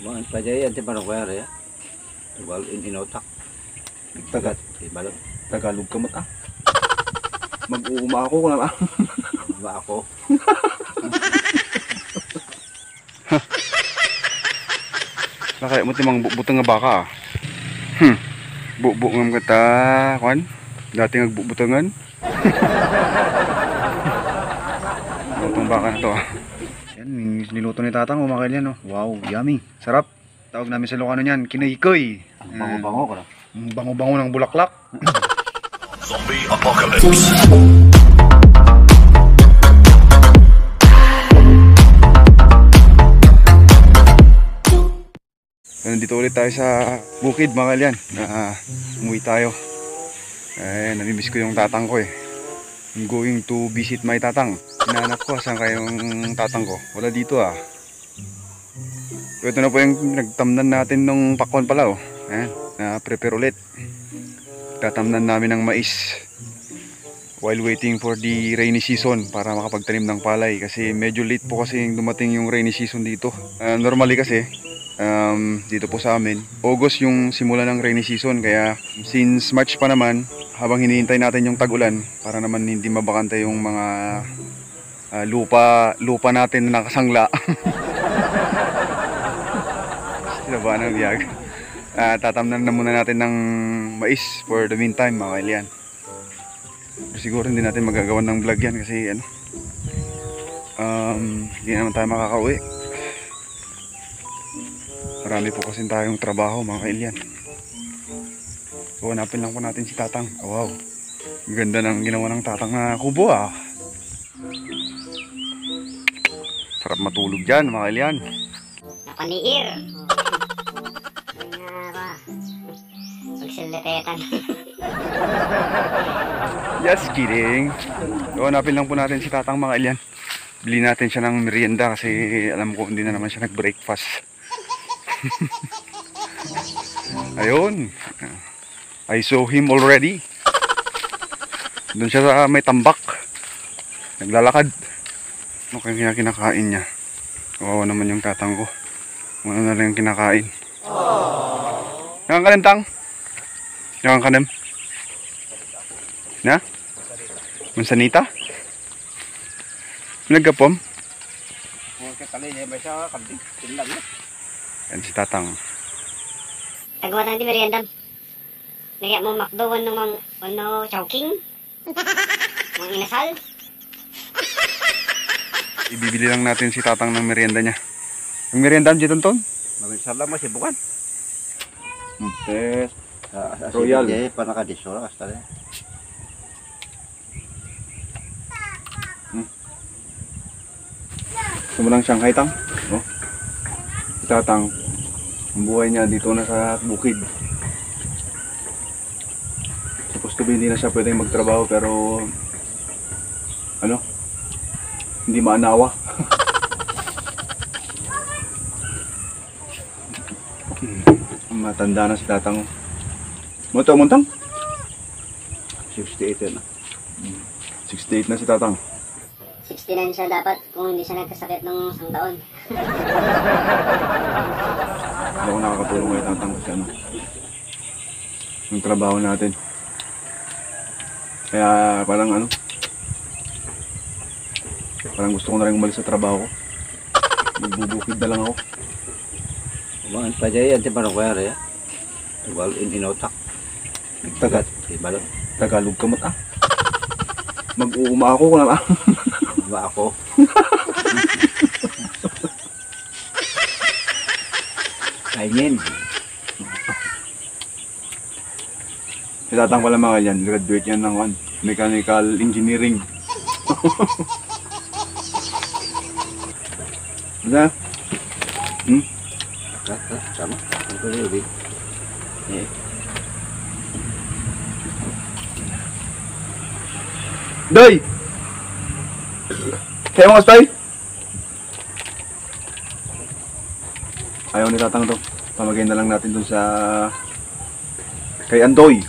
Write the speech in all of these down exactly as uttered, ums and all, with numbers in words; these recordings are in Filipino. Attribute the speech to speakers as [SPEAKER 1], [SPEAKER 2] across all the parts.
[SPEAKER 1] Mga pajaya di parang ya. Tubal in inotak.
[SPEAKER 2] Taga,
[SPEAKER 1] Ibalot.
[SPEAKER 2] Tagalog ka mat ah. Mag-uuma ako kung naman.
[SPEAKER 1] Ba ako.
[SPEAKER 2] Nakaya mo timang butang nga baka ah. Hmm. Bubo ngam kata kan. Dati nagbubutangan. Lutong baka na to ah. Yan, niluto ni tatang umakil yan oh. Wow, yummy. Sarap. Tawag namin sa Ilocano niyan, kinaykoy.
[SPEAKER 1] Bango-bango ko na.
[SPEAKER 2] Bango-bango ng bulaklak.
[SPEAKER 3] Zombie apocalypse.
[SPEAKER 2] Nandito ulit tayo sa bukid mga kalyan. Uh, umuwi tayo. Eh, namimiss ko yung tatang ko eh. I'm going to visit my tatang. Hinahanap ko, saan kayong tatang ko? Wala dito ah. So, ito na po yung nagtamnan natin nung pakwan pala oh. Ayan, na-prepare ulit. Tatamnan namin ng mais while waiting for the rainy season para makapagtanim ng palay. Kasi medyo late po kasi dumating yung rainy season dito. Uh, normally kasi um, dito po sa amin August yung simula ng rainy season. Kaya since March pa naman, habang hinihintay natin yung tag-ulan para naman hindi mabakante yung mga uh, lupa lupa natin na nakasangla. Sila ng biyag. Uh, tatamnan na muna natin ng mais for the meantime mga kailyan. Siguro hindi natin magagawa ng vlog yan kasi ano, um, hindi naman tayo makakauwi. Marami po kasi tayong trabaho mga kailyan. So hanapin lang po natin si tatang. Oh, wow, ganda ng ginawa ng tatang na kubo ah. Sarap matulog dyan mga kailyan.
[SPEAKER 4] Napaniir. Pagsilitetan.
[SPEAKER 2] Just kidding. So hanapin lang po natin si tatang mga kailyan. Bili natin siya ng merienda kasi alam ko hindi na naman siya nag-breakfast. Ayun, I saw him already. Doon siya sa may tambak, naglalakad. Ano kaya kinakain niya? Oo naman yung tatang ko. Ano na lang yung kinakain. Yang kanem tang? Yang kanem? Na? Mansanita? Nagkapom? Yan si tatang.
[SPEAKER 4] Tagawa tayo di meriendam. Nagya mo makdo ng mga ano, chowking. Mga inasal.
[SPEAKER 2] Ibibili lang natin si tatang ng merienda niya. Yung merienda dito ton?
[SPEAKER 1] Magsala mo si bukan.
[SPEAKER 2] Eh,
[SPEAKER 1] Royal. Jadi panakadisora hasta de.
[SPEAKER 2] Hmm. Sumulang Shanghai tang. Oh. Si tatang, ang buhay niya dito na sa bukid. Supposed to be hindi na siya pwedeng magtrabaho pero ano? Hindi maanawa. Matanda na si tatang. Moto montang?
[SPEAKER 1] sixty-eight na.
[SPEAKER 2] sixty-eight na si tatang.
[SPEAKER 4] sixty-nine siya dapat kung hindi siya nagkasakit ng isang taon.
[SPEAKER 2] Hindi ako nakakatulong kay tatang kasi ano, yung trabaho natin. Kaya parang ano, parang gusto ko na rin umalis sa trabaho ko. Magbubukid na lang ako.
[SPEAKER 1] Mga pajaya di parang ya. Tubal in inotak.
[SPEAKER 2] Taga,
[SPEAKER 1] Ibalot.
[SPEAKER 2] Tagalog ka mat ah. Mag-uuma ako kung naman.
[SPEAKER 1] Ba ako. Kainin.
[SPEAKER 2] Si tatang pala mga yan, graduate yan ng one, mechanical engineering. Bisa? Hmm?
[SPEAKER 1] Sama. Ito rin. Eh.
[SPEAKER 2] Doy! Kaya mo kaspay? Ayaw ni tatang to. Pamagay na lang natin dun sa kay Andoy.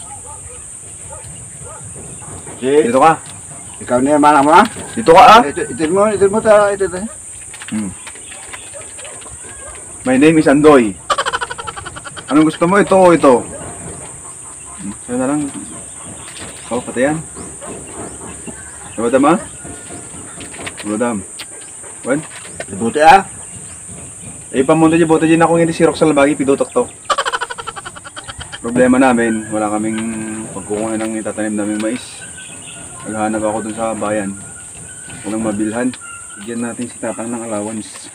[SPEAKER 1] Si,
[SPEAKER 2] Dito ka.
[SPEAKER 1] ikaw na yung mana mo ha?
[SPEAKER 2] Dito ka ah.
[SPEAKER 1] Ito, ito mo, ito mo ta, ito ta.
[SPEAKER 2] Hmm. My name is Andoy. Anong gusto mo? Ito o ito? Sa'yo na lang. Oh, pati yan. Madam ah? Madam. Wan?
[SPEAKER 1] Libuti ah.
[SPEAKER 2] Eh, pamunta dyan, buta dyan ako hindi si Roxal Bagi, pidutok to. Problema namin, wala kaming pagkukuha ng itatanim naming mais. Naghahanap ako dun sa bayan. Walang mabilhan. Bigyan natin si Tatang ng allowance.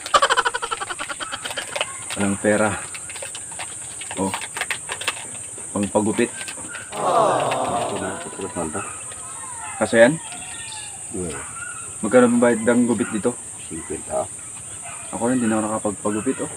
[SPEAKER 2] Walang pera. Oh. Pangpagupit. Kaso yan? Magkano ba bayad ng gupit dito?
[SPEAKER 1] fifty.
[SPEAKER 2] Ako rin, hindi na ako nakapagpagupit, oh.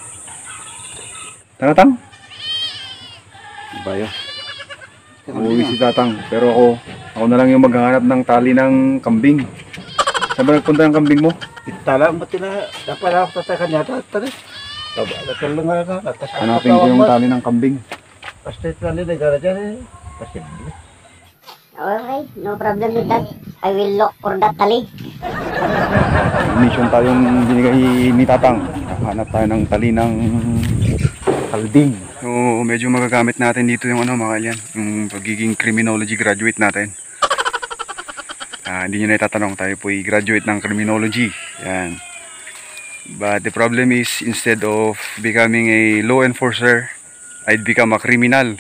[SPEAKER 2] Tatang?
[SPEAKER 1] Bayo.
[SPEAKER 2] Uuwi si Tatang, pero ako, ako na lang yung maghahanap ng tali ng kambing. Saan ba nagpunta ng kambing mo?
[SPEAKER 1] Itala mo tila. Dapat ako tatakan yata. Tali. Dapat lang nga.
[SPEAKER 2] Hanapin ko yung tali ng kambing.
[SPEAKER 1] Pasti tali na gara dyan eh. Pasti.
[SPEAKER 4] Okay, no problem with that. I will look for that tali.
[SPEAKER 2] Mission tayong binigay ni Tatang. Hanap tayo ng tali ng kalding. So, medyo magagamit natin dito yung ano, mga kalyan, yung pagiging criminology graduate natin. Ah, hindi nyo na itatanong, tayo po i-graduate ng criminology. Yan. But the problem is, instead of becoming a law enforcer, I'd become a criminal.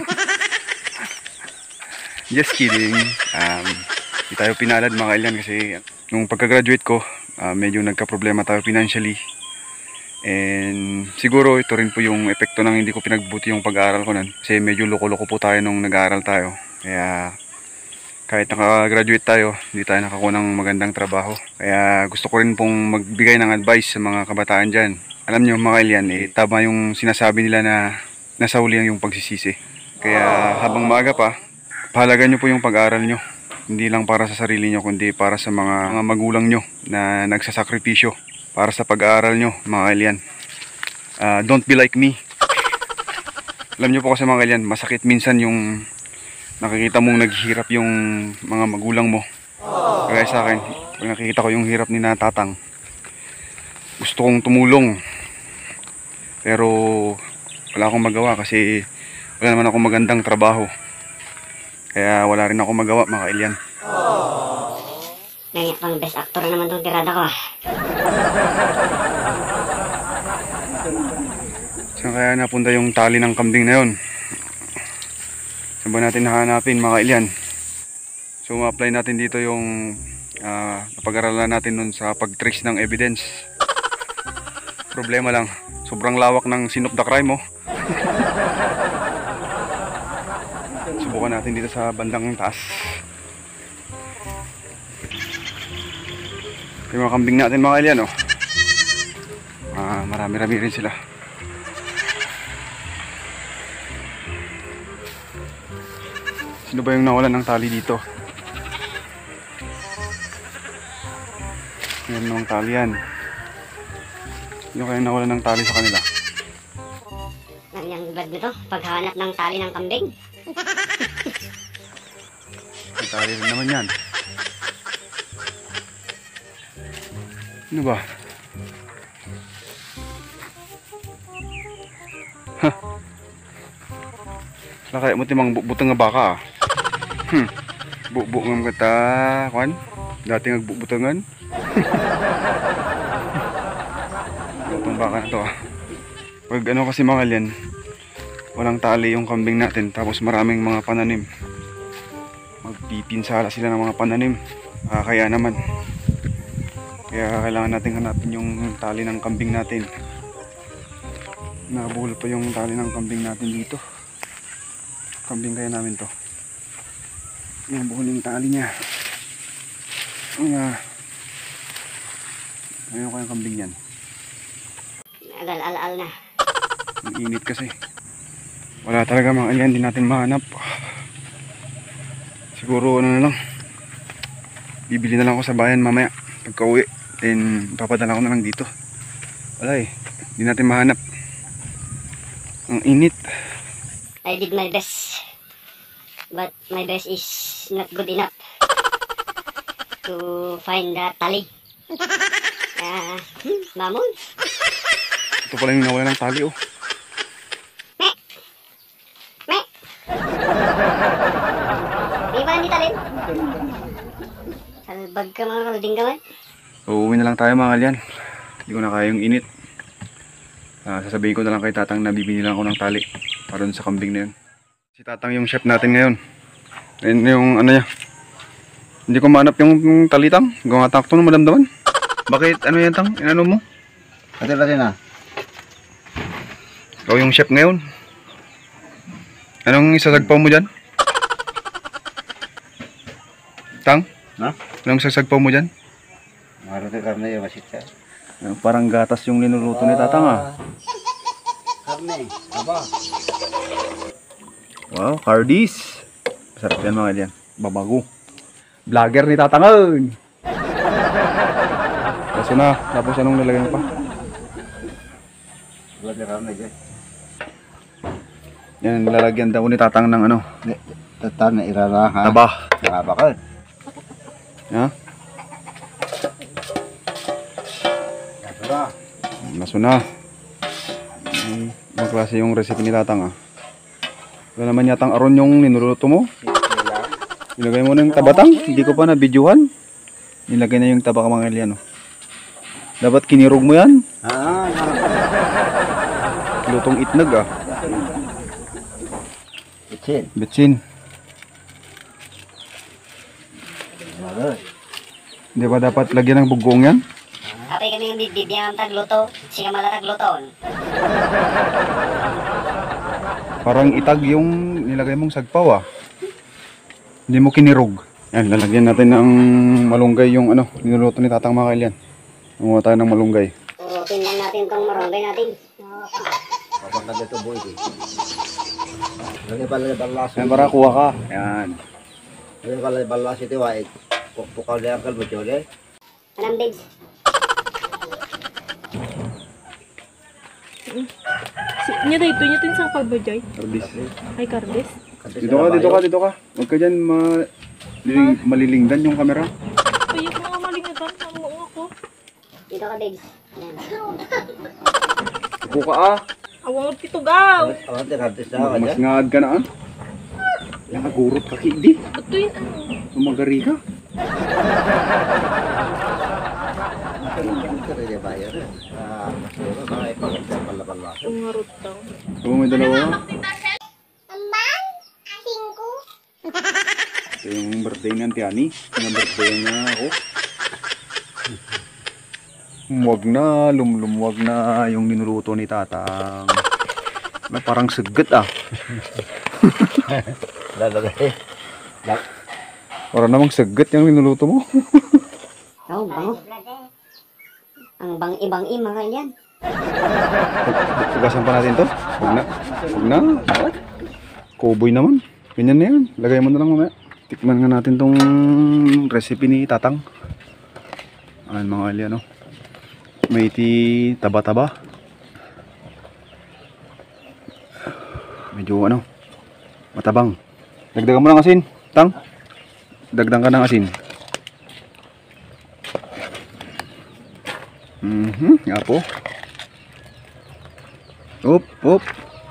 [SPEAKER 2] Just kidding. Um, hindi tayo pinalad mga kalyan kasi nung pagka-graduate ko, uh, medyo nagka-problema tayo financially. And siguro ito rin po yung epekto ng hindi ko pinagbuti yung pag-aaral ko nun. Kasi medyo loko-loko po tayo nung nag-aaral tayo. Kaya kahit naka-graduate tayo, hindi tayo nakakuha ng magandang trabaho. Kaya gusto ko rin pong magbigay ng advice sa mga kabataan dyan. Alam nyo mga kalyan, eh, tama yung sinasabi nila na nasa huli yung pagsisisi. Kaya habang maaga pa, pahalagan nyo po yung pag-aaral nyo. Hindi lang para sa sarili nyo, kundi para sa mga, mga magulang nyo na nagsasakripisyo para sa pag-aaral nyo, mga kalyan. Uh, don't be like me. Alam nyo po kasi mga kalyan, masakit minsan yung nakikita mong naghihirap yung mga magulang mo. Kaya sa akin, pag nakikita ko yung hirap ni na Tatang, gusto kong tumulong. Pero wala akong magawa kasi wala naman akong magandang trabaho. Kaya wala rin ako magawa, mga kalyan.
[SPEAKER 4] Ganyan pang best actor na naman itong tirada ko ah.
[SPEAKER 2] Saan kaya napunta yung tali ng kambing na yun? Saan ba natin hahanapin mga kailyan? So ma-apply natin dito yung uh, napag-aralan natin nun sa pag-trace ng evidence. Problema lang, sobrang lawak ng scene of the crime oh. Subukan natin dito sa bandang taas. Yung mga kambing natin mga kailyan oh. Ah, marami-rami rin sila. Sino ba yung nawalan ng tali dito? Yan ng tali yan. Sino kaya nawalan ng tali sa kanila?
[SPEAKER 4] Nanyang bad nito, paghanap ng tali ng kambing.
[SPEAKER 2] May tali rin naman yan. Ano ba? Ha? Wala kaya mo timang butang nga baka ah. Hmm. Bubo ngam kata, kan? Dati nagbubutangan. Itong baka na to ah. Pag ano kasi mga kalyan, walang tali yung kambing natin, tapos maraming mga pananim. Magpipinsala sila ng mga pananim. Ah, kaya naman. Kaya kailangan natin hanapin yung tali ng kambing natin. Nabuhol pa yung tali ng kambing natin dito. Kambing kaya namin to. Nabuhol yung tali niya. Uh, Ngayon ko yung kambing yan.
[SPEAKER 4] Agal-al-al na.
[SPEAKER 2] Ang init kasi. Wala talaga mga alyan, hindi natin mahanap. Siguro ano na lang. Bibili na lang ako sa bayan mamaya. Pagka uwi. Then papadala ko na lang dito. Wala eh. Hindi natin mahanap. Ang init.
[SPEAKER 4] I did my best. But my best is not good enough to find that tali. Ah, uh, hmm, mamon.
[SPEAKER 2] Ito pala yung nawala ng tali oh.
[SPEAKER 4] Di ba hindi talin? Salbag ka mga kalding ka man.
[SPEAKER 2] Uuwi na lang tayo mga kalyan. Hindi ko na kaya yung init. Ah, sasabihin ko na lang kay Tatang na bibili lang ako ng tali para dun sa kambing na yun. Si Tatang yung chef natin ngayon. Ayun yung ano niya. Hindi ko mahanap yung, yung tali Tang. Gawa takto ng madamdaman. Bakit ano yan Tang? Inano mo?
[SPEAKER 1] Ate natin na.
[SPEAKER 2] Ikaw yung chef ngayon. Anong isasagpaw mo dyan? Tang?
[SPEAKER 1] Ha?
[SPEAKER 2] Anong isasagpaw mo dyan?
[SPEAKER 1] Marami karne yung masit ka.
[SPEAKER 2] Parang gatas yung linuluto ni Tatang ah.
[SPEAKER 1] Karne. Aba.
[SPEAKER 2] Wow, Cardis. Masarap yan mga kalyan. Babago. Vlogger ni Tatang ay. Kaso na, tapos anong nalagyan pa?
[SPEAKER 1] Wala ka karne dyan.
[SPEAKER 2] Yan, lalagyan daw ni Tatang ng ano?
[SPEAKER 1] Tatan na irara ha.
[SPEAKER 2] Taba.
[SPEAKER 1] Taba ka.
[SPEAKER 2] Ha?
[SPEAKER 1] Taba.
[SPEAKER 2] Maso na. Hmm, Mga klase yung recipe ni Tatang ah. Wala naman yatang aron yung ninuluto mo. Ilagay mo na yung tabatang. Hindi ko pa na-videohan. Nilagay na yung taba ka mga kalyan oh. Dapat kinirog mo yan.
[SPEAKER 1] Ah,
[SPEAKER 2] Lutong itnag ah.
[SPEAKER 1] Itchin.
[SPEAKER 2] Bitsin.
[SPEAKER 1] Wala.
[SPEAKER 2] Di ba dapat lagyan ng bugong yan?
[SPEAKER 4] Apay kami yung bibigyan ng tagluto. Siya mala tagluto.
[SPEAKER 2] Parang itag yung nilagay mong sagpaw ah. Hindi mo kinirog. Yan, lalagyan natin ng malunggay yung ano, niluluto ni Tatang mga kalyan. Nanguha tayo ng malunggay.
[SPEAKER 4] Urutin lang natin itong marunggay natin.
[SPEAKER 1] Kapag na dito boy. Lagi pala balas.
[SPEAKER 2] Yan, para kuha ka. Yan.
[SPEAKER 1] Lagi pala balas ito ay pukpukal dia kal bejo deh.
[SPEAKER 4] Anam Dibs.
[SPEAKER 5] Si, niya dito niya tin sa pagbajay.
[SPEAKER 2] Cardis.
[SPEAKER 5] Ay Cardes.
[SPEAKER 2] Dito ka, dito ka, dito ka. Huwag ka dyan ma liling, malilingdan yung camera.
[SPEAKER 5] Payok mga malingatan. Ang mo ako.
[SPEAKER 4] Dito ka Dibs. Yan.
[SPEAKER 2] Upo ka ah.
[SPEAKER 5] Awang titugaw.
[SPEAKER 1] Awat dia artis dah
[SPEAKER 2] Mas
[SPEAKER 1] aja.
[SPEAKER 2] ngad ka na ah. Yan ka, gurot ka kidi.
[SPEAKER 5] Ito yun ano.
[SPEAKER 2] Umagari ka.
[SPEAKER 1] Kita dia bayar. Ah, masuk ke naik pala balas.
[SPEAKER 5] Ang harot daw.
[SPEAKER 2] Kung may dalawa. Ito yung birthday ng Tiani. Yung birthday niya ako. Huwag na, lumlumwag na yung ninuluto ni Tatang. Na parang sugat ah.
[SPEAKER 1] Lalagay.
[SPEAKER 2] Para namang sugat yung ninuluto mo.
[SPEAKER 4] Oh, bango. Ang bang ibang ima ka yan.
[SPEAKER 2] Hugasan pa natin to. Huwag na. Huwag na. Cowboy naman. Ganyan na yan. Lagay mo na lang mamaya. Tikman nga natin tong recipe ni Tatang. Ayan mga ali ano. May iti taba-taba. Medyo ano. Matabang. Dagdagan mo ng asin. Tang. Dagdagan ka ng asin. Mhm, nga po. Up, up.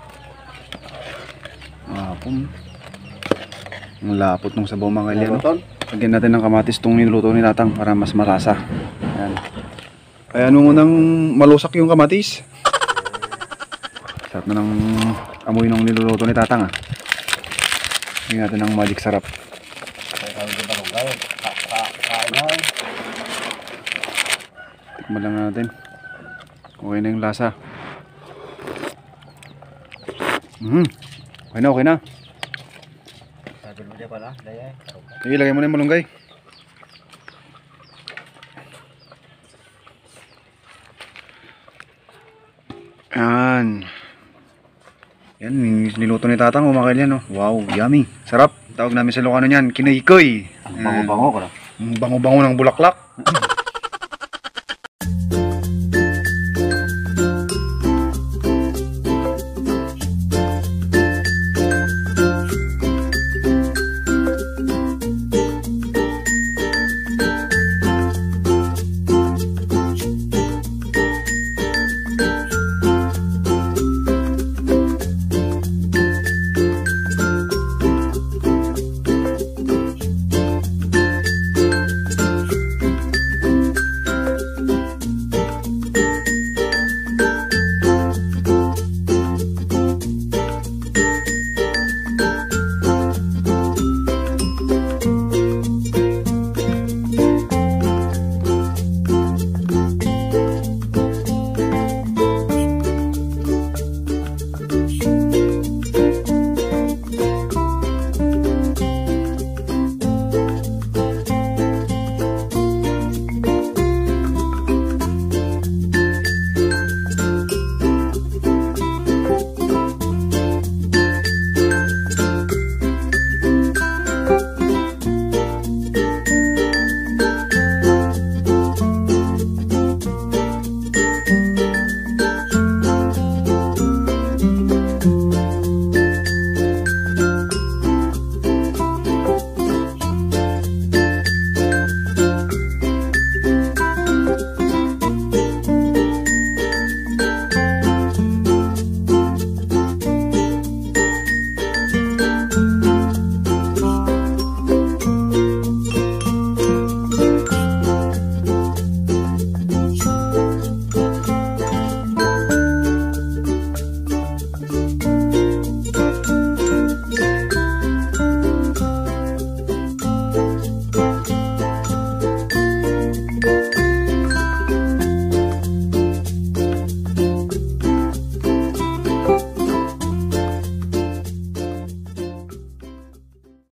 [SPEAKER 2] Ah, pum. Ang lapot ng sabaw mga kalyan. No? Lagyan natin ng kamatis itong niluto ni Tatang para mas malasa. Ayan. Kaya nung unang malusak yung kamatis. Sarap na ng amoy ng niluluto ni Tatang ah. Lagyan natin ng magic sarap. Tikman lang natin. Okay na yung lasa. Mhm. Okay na, okay na.
[SPEAKER 1] Sabi mo dia pala, daya.
[SPEAKER 2] Sige, lagay mo na yung malunggay. Yan. Yan, niluto ni Tatang, umakil yan. Oh. Wow, yummy. Sarap. Tawag namin sa Ilocano niyan, kinaykoy.
[SPEAKER 1] Ang bango-bango ko na.
[SPEAKER 2] Ang bango-bango ng bulaklak.